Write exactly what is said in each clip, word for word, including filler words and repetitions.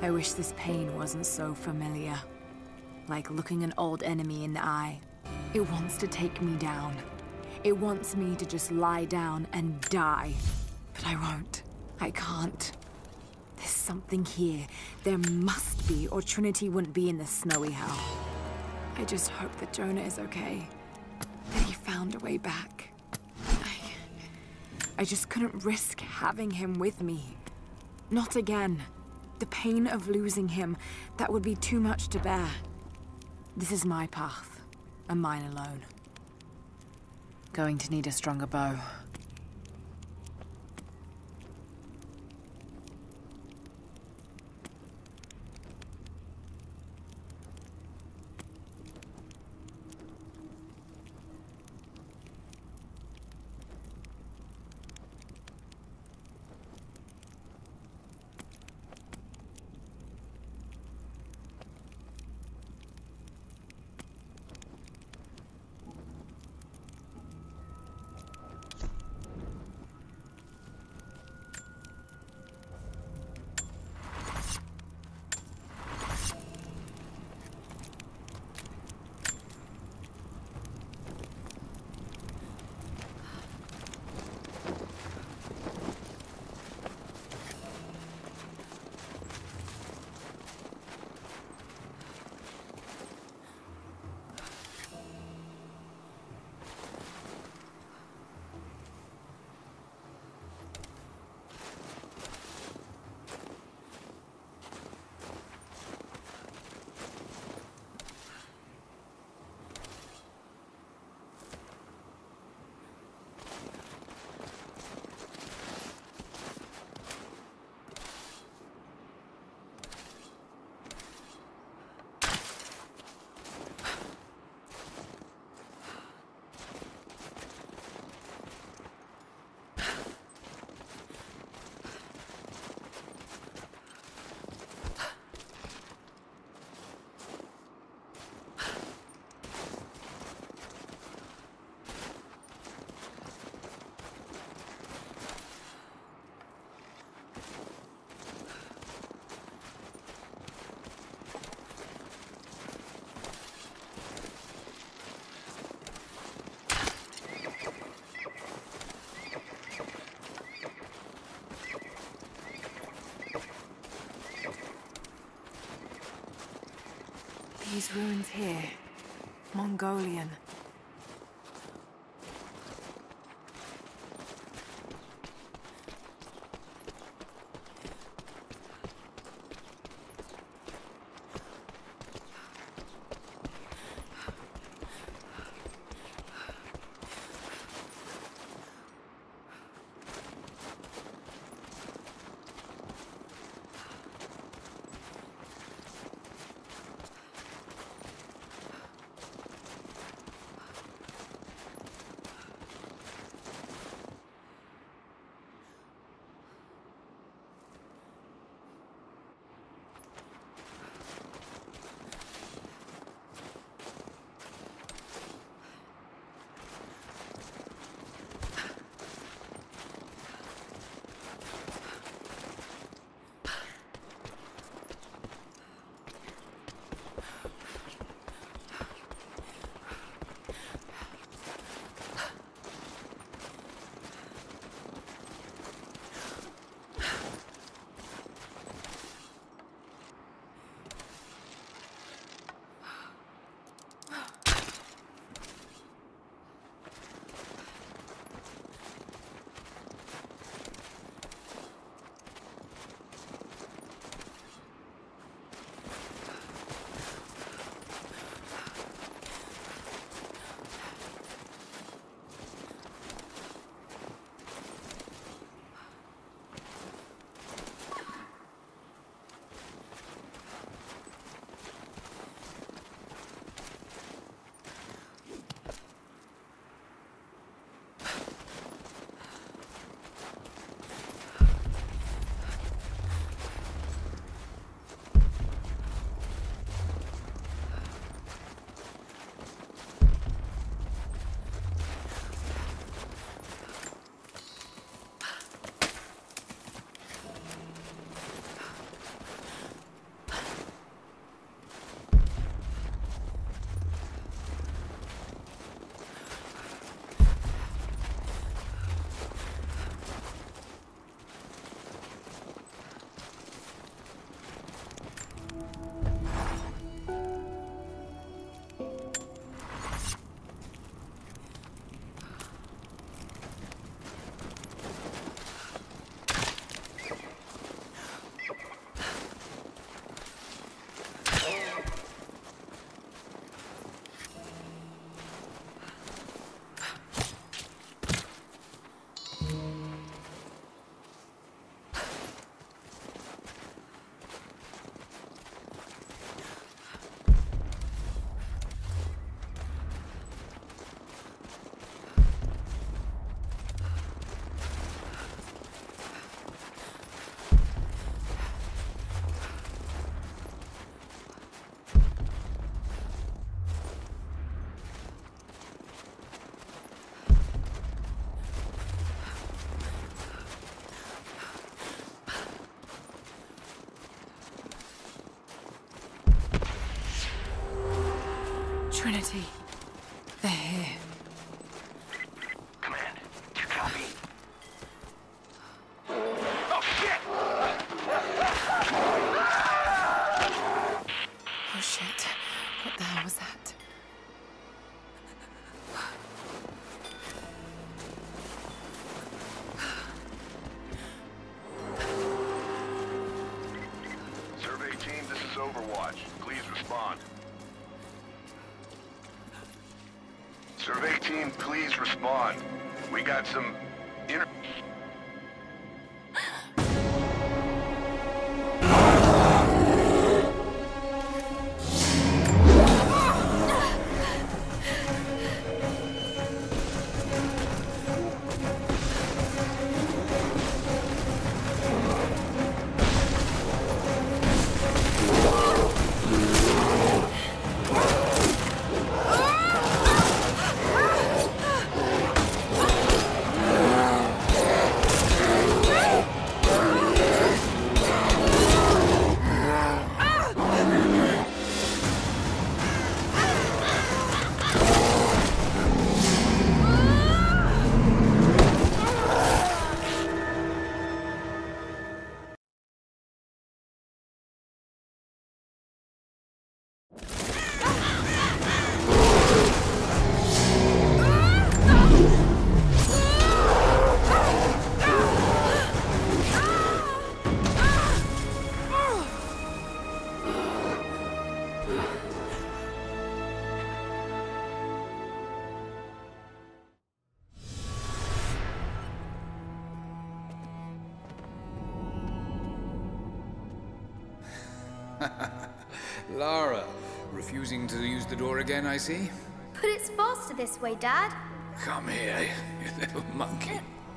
I wish this pain wasn't so familiar. Like looking an old enemy in the eye. It wants to take me down. It wants me to just lie down and die. But I won't. I can't. There's something here. There must be, or Trinity wouldn't be in this snowy hell. I just hope that Jonah is okay. That he found a way back. I... I just couldn't risk having him with me. Not again. The pain of losing him, that would be too much to bear. This is my path, and mine alone. Going to need a stronger bow. These ruins here, Mongolian. Trinity. They're here. Command, do you copy? Oh, shit! Oh shit. What the hell was that? Survey team, this is Overwatch. Please respond. Survey team, please respond. We got some inter... Lara, refusing to use the door again, I see? But it's faster this way, Dad. Come here, you little monkey.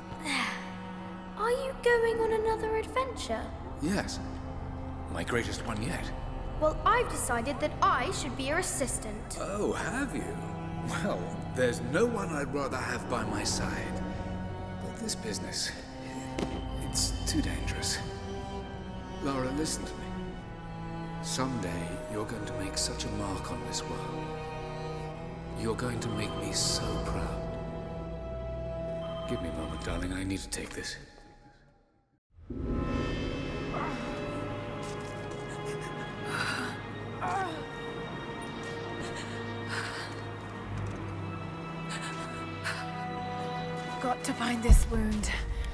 Are you going on another adventure? Yes, my greatest one yet. Well, I've decided that I should be your assistant. Oh, have you? Well, there's no one I'd rather have by my side. But this business, it's too dangerous. Lara, listen to me. Someday, you're going to make such a mark on this world. You're going to make me so proud. Give me a moment, darling. I need to take this. Got to find this wound.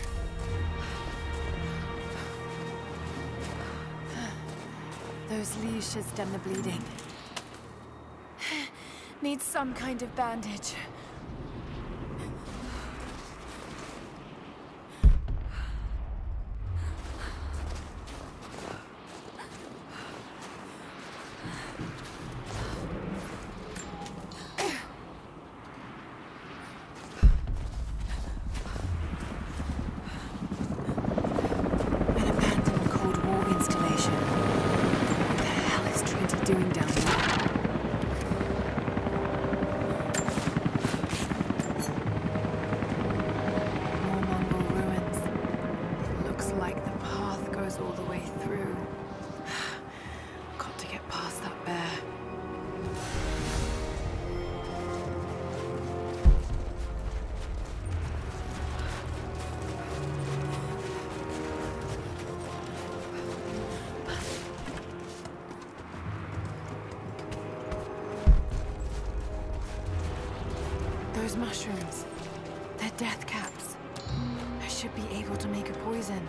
Those leaves should stem the bleeding. Needs some kind of bandage. An abandoned Cold War installation. What the hell is Trinity doing down there? More Mongol ruins. Looks like the path goes all the way through. Got to get past that bear. Those mushrooms, they're death caps. I should be able to make a poison.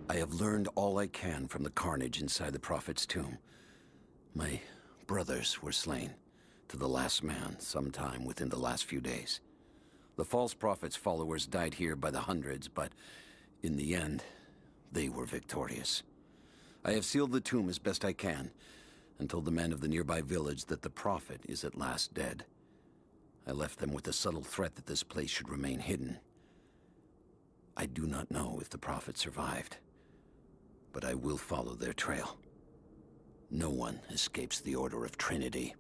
I have learned all I can from the carnage inside the Prophet's tomb. My brothers were slain, to the last man, sometime within the last few days. The false Prophet's followers died here by the hundreds, but in the end, they were victorious. I have sealed the tomb as best I can, and told the men of the nearby village that the Prophet is at last dead. I left them with the subtle threat that this place should remain hidden. I do not know if the Prophet survived, but I will follow their trail. No one escapes the Order of Trinity.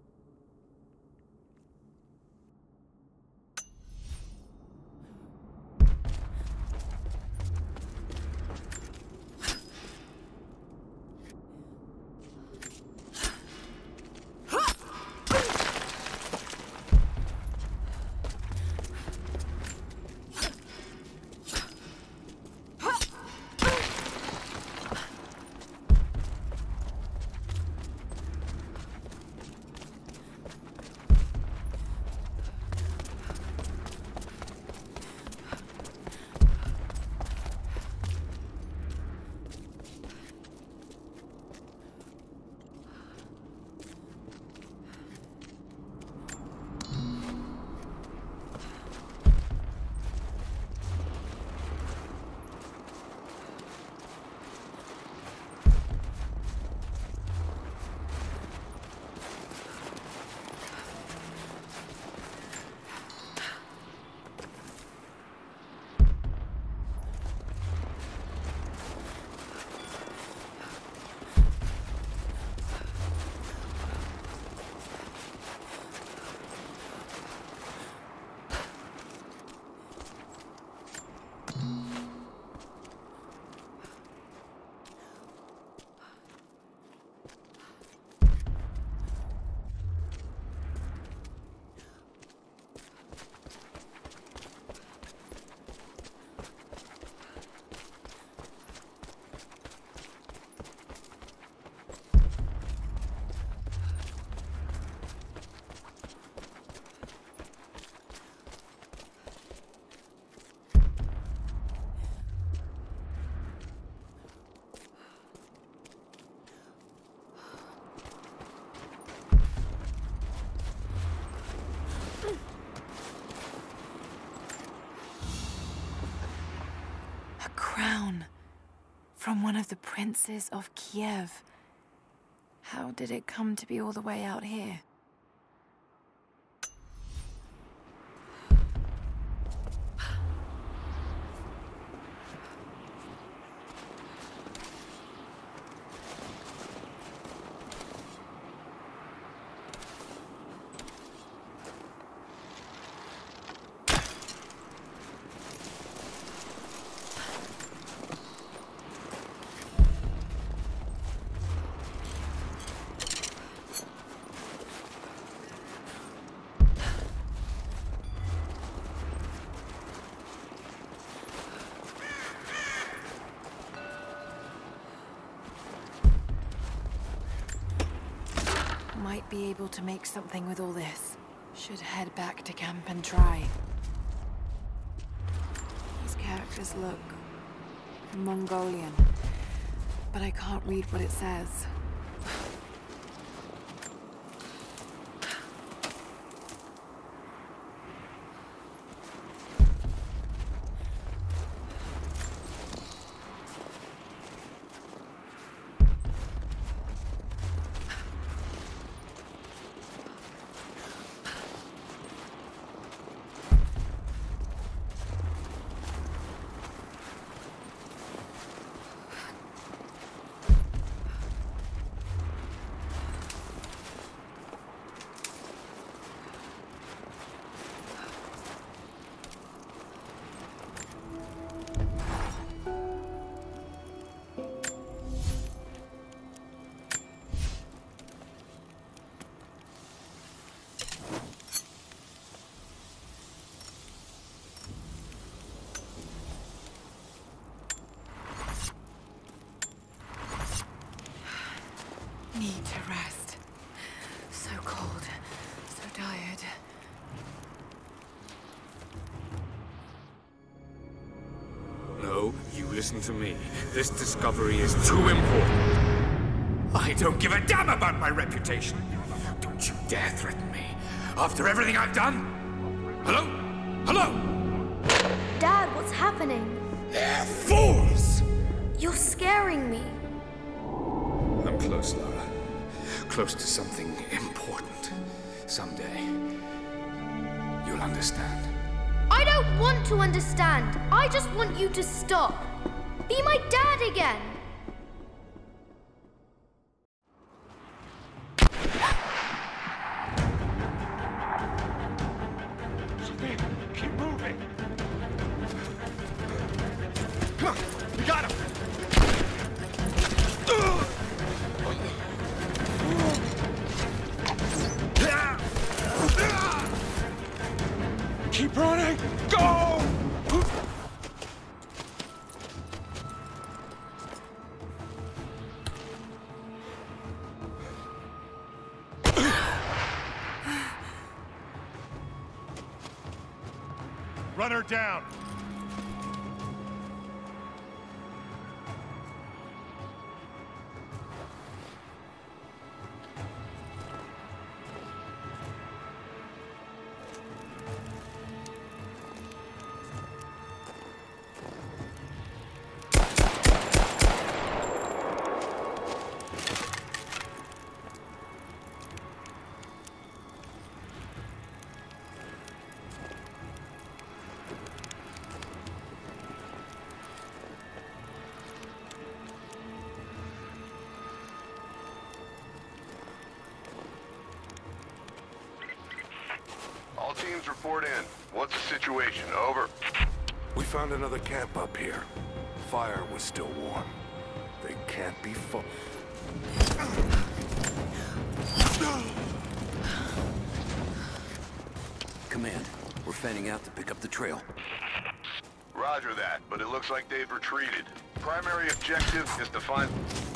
Crown from one of the princes of Kiev. How did it come to be all the way out here? Might be able to make something with all this. Should head back to camp and try. These characters look Mongolian, but I can't read what it says. Listen to me. This discovery is too important. I don't give a damn about my reputation. Don't you dare threaten me. After everything I've done? Hello? Hello? Dad, what's happening? They're fools! You're scaring me. I'm close, Lara. Close to something important. Someday, you'll understand. I don't want to understand. I just want you to stop. Be my dad again. Keep moving. We got him. Keep running! Go! Run her down! All teams report in. What's the situation? Over. We found another camp up here. Fire was still warm. They can't be full. Command, we're fanning out to pick up the trail. Roger that, but it looks like they've retreated. Primary objective is to find...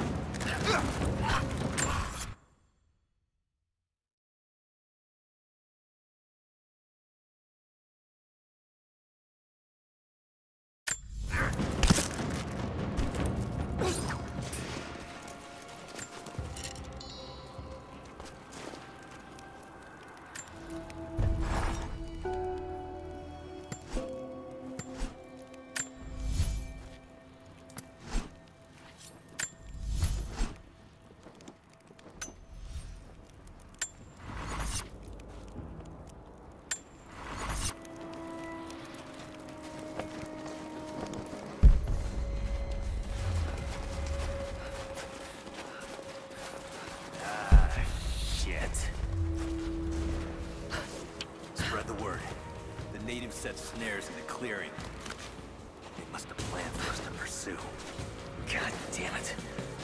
Set snares in the clearing. They must have planned for us to pursue. God damn it.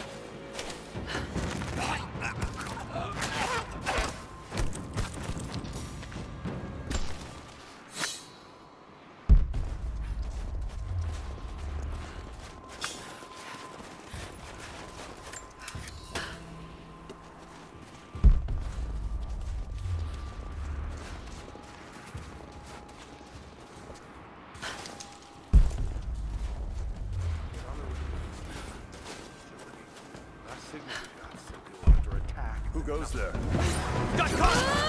Who goes there? Got caught!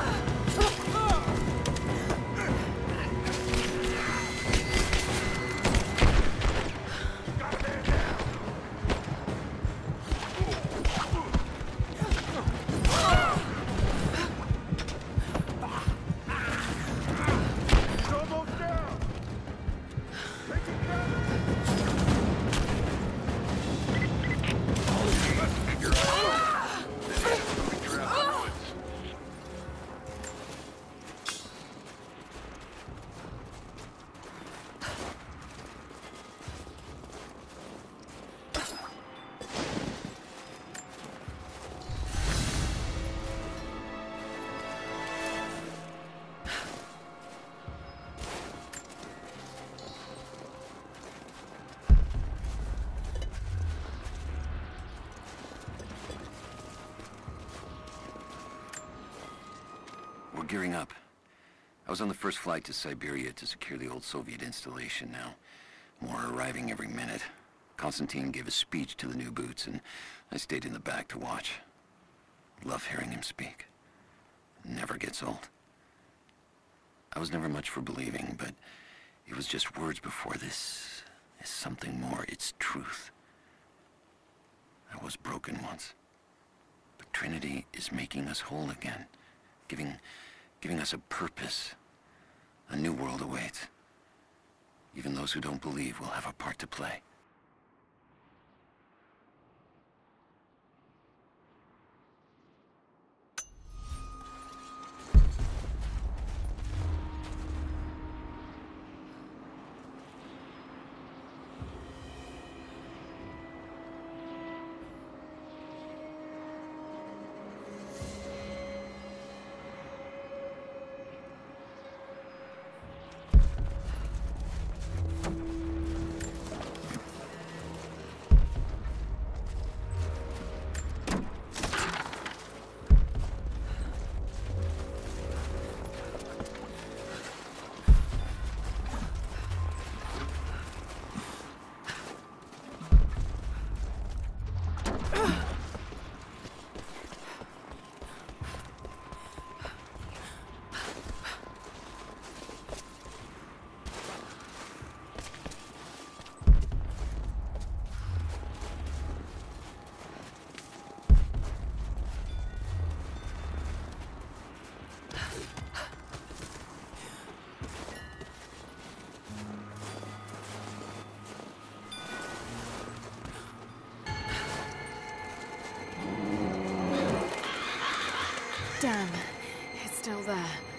We're gearing up. I was on the first flight to Siberia to secure the old Soviet installation now. More arriving every minute. Constantine gave a speech to the new boots, and I stayed in the back to watch. Love hearing him speak. Never gets old. I was never much for believing, but it was just words before. This is something more. It's truth. I was broken once. But Trinity is making us whole again. Giving, giving us a purpose. A new world awaits. Even those who don't believe will have a part to play. Damn, it's still there.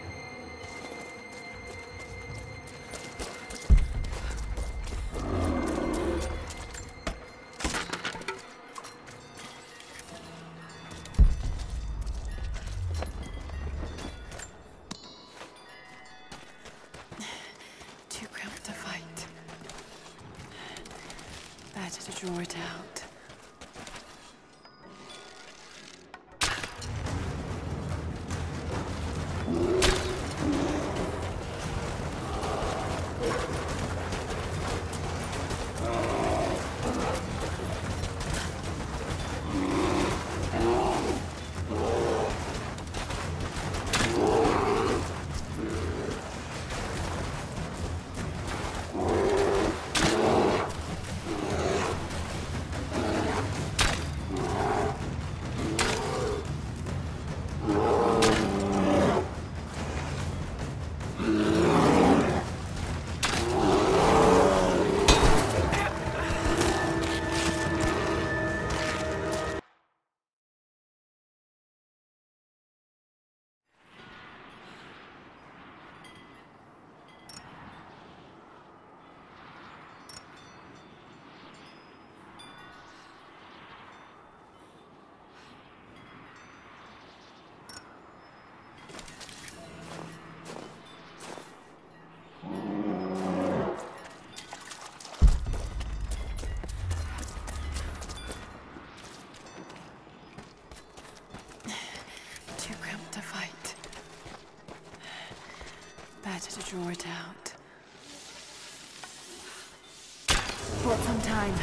Too cramped to fight. Better to draw it out. Better to draw it out. Bought some time.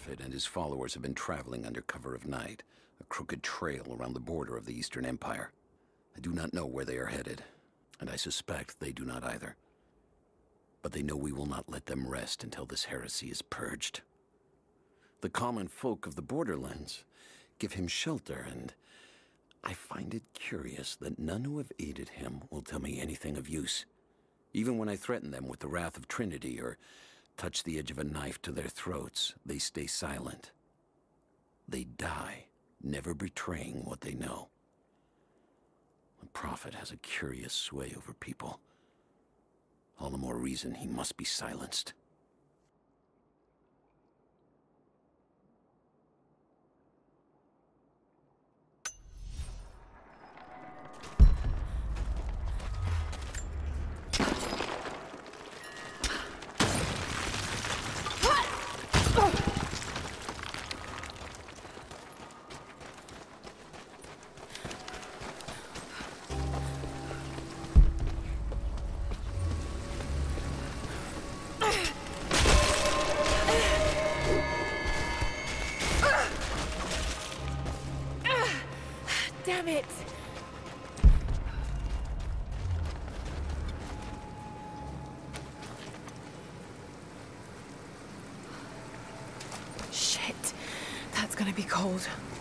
Prophet and his followers have been traveling under cover of night, a crooked trail around the border of the Eastern Empire. I do not know where they are headed, and I suspect they do not either. But they know we will not let them rest until this heresy is purged. The common folk of the borderlands give him shelter, and I find it curious that none who have aided him will tell me anything of use. Even when I threaten them with the wrath of Trinity or touch the edge of a knife to their throats, they stay silent. They die, never betraying what they know. The Prophet has a curious sway over people. All the more reason he must be silenced. Damn it! Shit. That's gonna be cold.